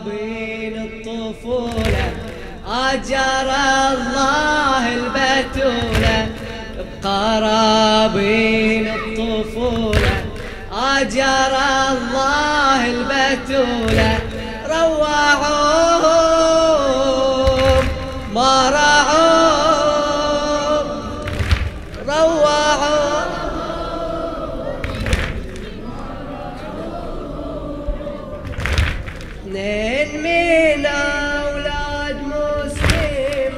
قرابين الطفولة أجر الله البتولة، بقرابين الطفولة أجر الله البتولة، روعوهم ما رعوهم، روعوهم اثنين من أولاد مسلم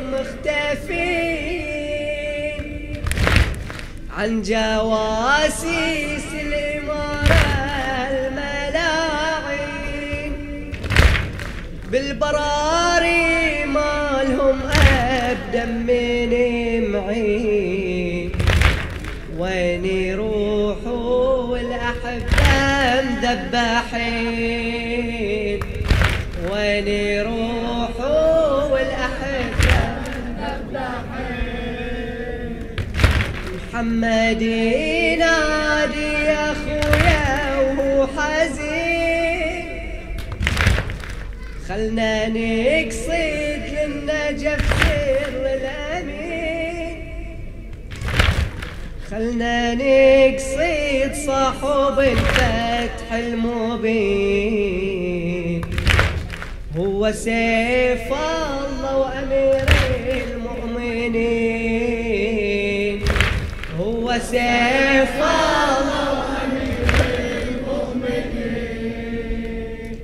مختفين عن جواسيس الإمارة الملاعين، بالبراري مالهم أبدا من معين، وين يروحوا والأحبة مذبحين، وين يروحوا والأحبة مذبحين. محمد ينادي يا خويا وهو حزين، خلنا نقصد للنجف سر الأمين، خلنا نقصد صاحب الفتح المبين، هو سيف الله وأمير المؤمنين، هو سيف الله وأمير المؤمنين.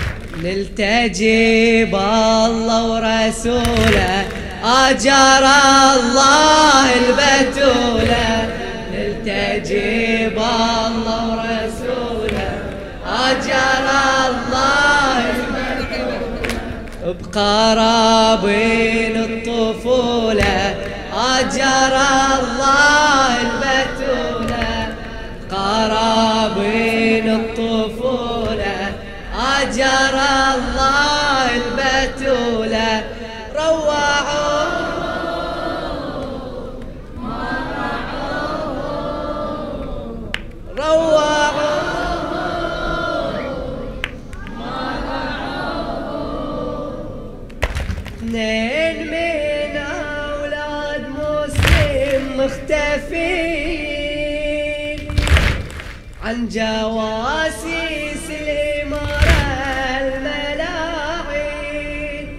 نلتجي بالله ورسوله أجر الله البتولة، نلتجي بالله ورسوله أجر الله البتولة، بقرابين الطفولة أجر الله البتولة، بقرابين الطفولة أجر الله البتولة، روعوا ما رعوا، روعوا ما رعوا. اثنين من أولاد مسلم مختفين عن جواسيس الإمارة الملاعين،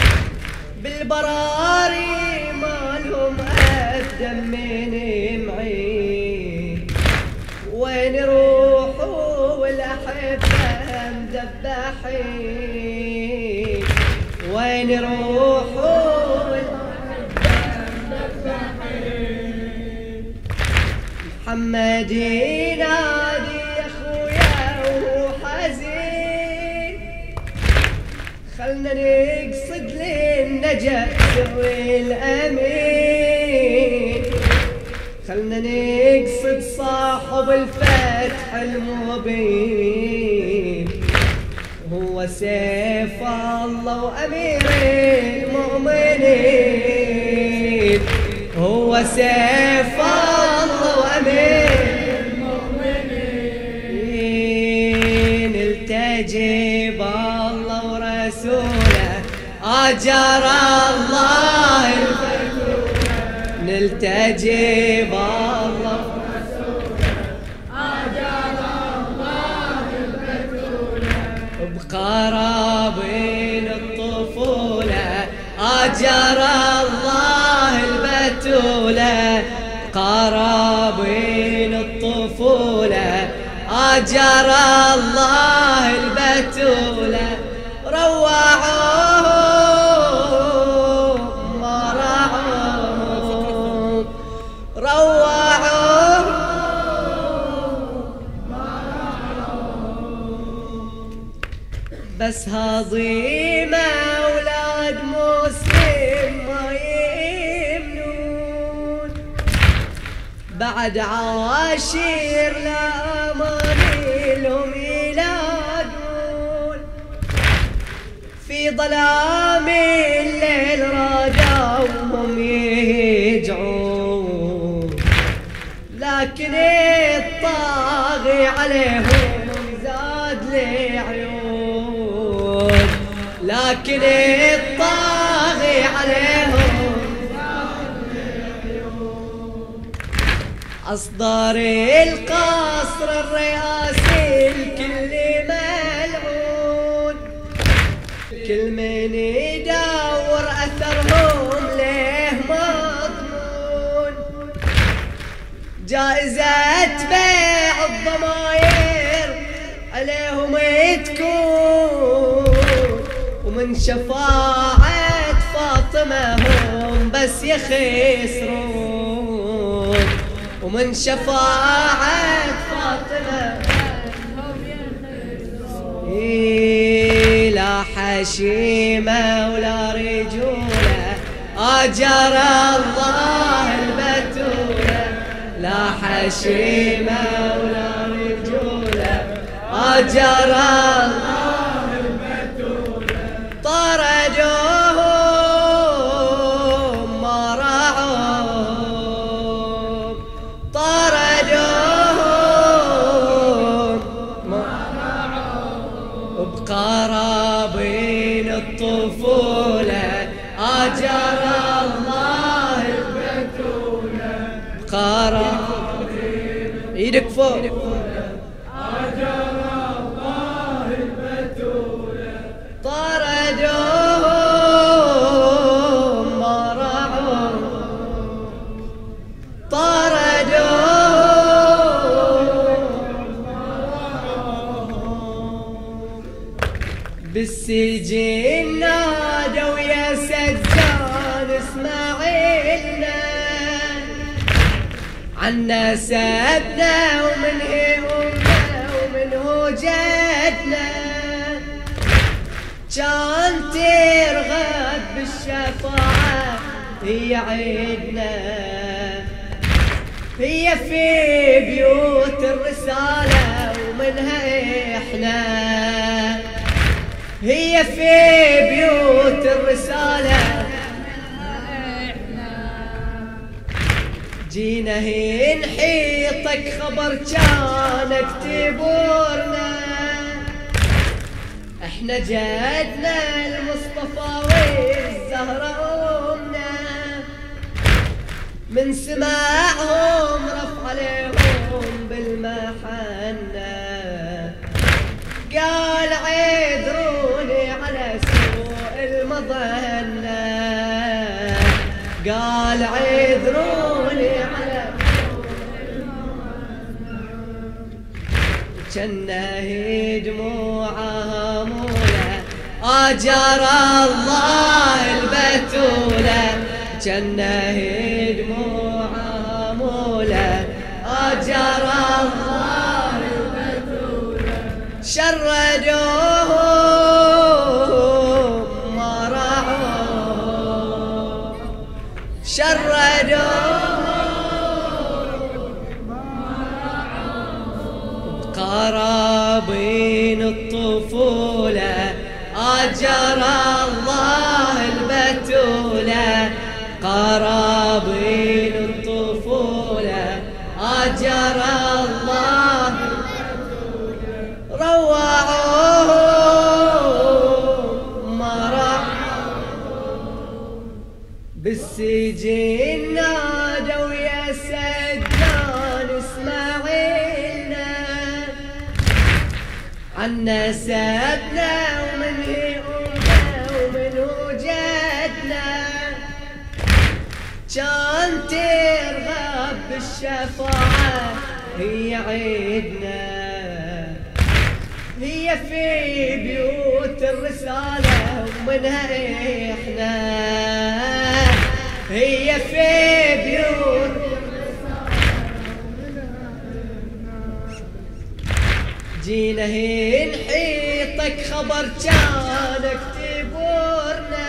بالبراري مالهم أبدا من معين، وين يروحوا والأحبة مذبحين، وين يروحوا والأحبة مذبحين. محمد ينادي يا خويا وهو حزين، خلنا نقصد للنجاة سر الأمين، خلنا نقصد صاحب الفتح المبين، هو سيف الله وأمير المؤمنين، هو سيف الله وأمير المؤمنين. التجي بالله ورسوله أجر الله البتولة، نلتجي بالله ورسوله أجر الله البتولة، بقرابين الطفولة أجر الله البتولة، قرابين الطفولة أجر الله البتولة، روعوهم ما رعوهم، روعوهم ما رعوهم. بس هضيم أولاد مسلم ما يمنون، بعد عاشر لا أمانيلهم يلاقون، في ظلام الليل رادوهم يهجعون، لكن الطاغي عليهم زاد لي عيون، لكن الطاغي عليهم أصدر القصر الرئاسي الكل ملعون، كل من يدور أثرهم له مضمون، جائزة بيع الضماير عليهم تكون، ومن شفاعة فاطمة هم بس يخسرون، ومن شفاعة فاطمة لا حشيمة ولا رجولة أجر الله البتولة، لا حشيمة ولا رجولة أجر الله البتولة، طردوهم ما رعوهم، طردوهم ما رعوهم، بقرابين الطفولة أجر الله البتولة، بقرابين ايدك فوق أجر الله البتولة، طردوهم ما رعوهم، طردوهم ما رعوهم، بالسجن نادوا يا سجان اسماعيلنا، عنا سبنا ومن هي أمنا ومن هو جدنا، كان ترغب بالشفاعة هي عيدنا، هي في بيوت الرسالة ومنها إحنا، هي في بيوت الرسالة جينا نحيطك خبر كانك تبورنا، احنا جدنا المصطفى والزهرة أمنا، من سماعهم رفع عليهم بالمحنة، قال عذروني على سوء المظنة، قال عذروني على جنه دموعها مولى أجر الله البتولة، جنه دموعها مولى أجر الله البتولة، شردوهم ما رعوهم، شردوهم قرابين الطفولة أجر الله البتولة، قرابين الطفولة أجر الله البتولة، روعوهم ما رعوهم، بالسجن نادوا يا سجان اسماعيلنا، عنا سبنا ومن هي أمنا ومن وجدنا، كان ترغب بالشفاعة هي عيدنا، هي في بيوت الرسالة ومنها إحنا، هي في بيوت جينا نحيطك خبر كانك تبورنا،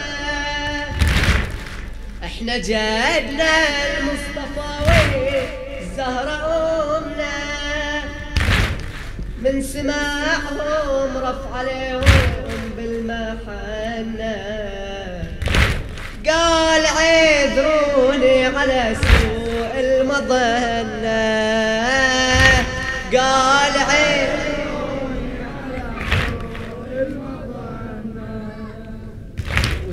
احنا جدنا المصطفى والزهرة أمنا، من سماعهم رفع عليهم بالمحنة، قال عذروني على سوء المظنة، قال عذروني على سوء المظنة،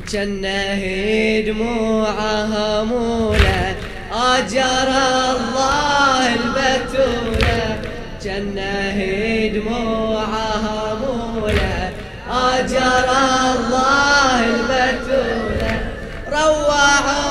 جنه دموعها مولى أجر الله البتولة جنه دموعها مولى أجر الله البتولة روعوا